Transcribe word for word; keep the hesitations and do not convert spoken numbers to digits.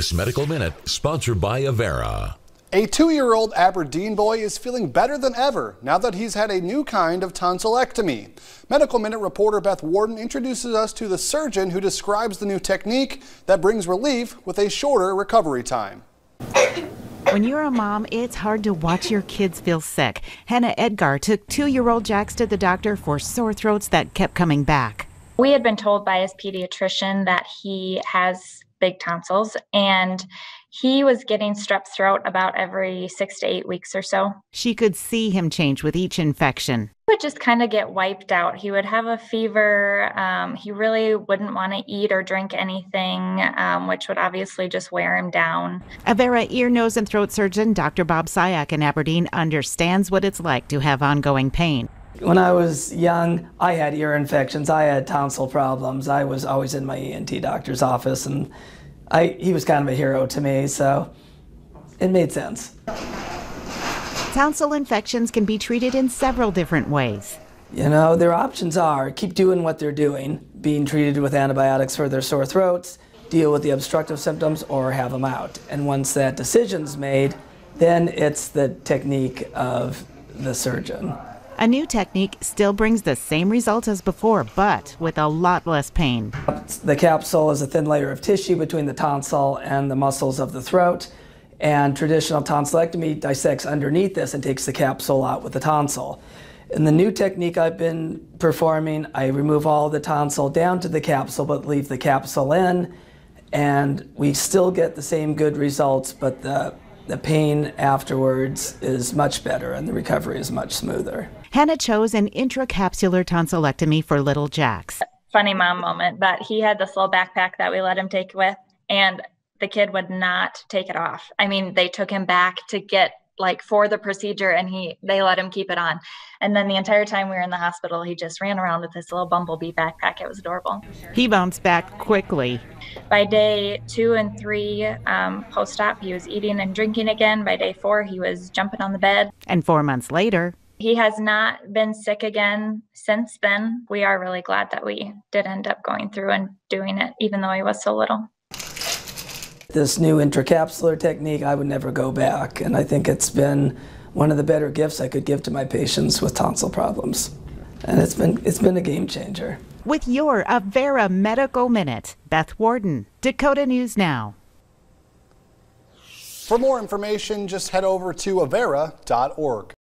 This Medical Minute, sponsored by Avera. A two-year-old Aberdeen boy is feeling better than ever now that he's had a new kind of tonsillectomy. Medical Minute reporter Beth Warden introduces us to the surgeon who describes the new technique that brings relief with a shorter recovery time. When you're a mom, it's hard to watch your kids feel sick. Hannah Edgar took two-year-old Jax to the doctor for sore throats that kept coming back. We had been told by his pediatrician that he has big tonsils, and he was getting strep throat about every six to eight weeks or so. She could see him change with each infection. He would just kind of get wiped out. He would have a fever. Um, he really wouldn't want to eat or drink anything, um, which would obviously just wear him down. Avera ear, nose, and throat surgeon Doctor Bob Syak in Aberdeen understands what it's like to have ongoing pain. When I was young, I had ear infections. I had tonsil problems. I was always in my E N T doctor's office, and I, he was kind of a hero to me, so it made sense. Tonsil infections can be treated in several different ways. You know, their options are keep doing what they're doing, being treated with antibiotics for their sore throats, deal with the obstructive symptoms, or have them out. And once that decision's made, then it's the technique of the surgeon. A new technique still brings the same results as before, but with a lot less pain. The capsule is a thin layer of tissue between the tonsil and the muscles of the throat, and traditional tonsillectomy dissects underneath this and takes the capsule out with the tonsil. In the new technique I've been performing, I remove all the tonsil down to the capsule but leave the capsule in, and we still get the same good results, but the The pain afterwards is much better and the recovery is much smoother. Hannah chose an intracapsular tonsillectomy for little Jax. Funny mom moment, but he had this little backpack that we let him take with, and the kid would not take it off. I mean, they took him back to get like for the procedure, and he they let him keep it on. And then the entire time we were in the hospital, he just ran around with this little bumblebee backpack. It was adorable. He bounced back quickly. By day two and three um, post-op, he was eating and drinking again. By day four, he was jumping on the bed. And four months later, he has not been sick again since then. We are really glad that we did end up going through and doing it, even though he was so little. This new intracapsular technique, I would never go back, and I think it's been one of the better gifts I could give to my patients with tonsil problems. And it's been, it's been a game changer. With your Avera Medical Minute, Beth Warden, Dakota News Now. For more information, just head over to avera dot org.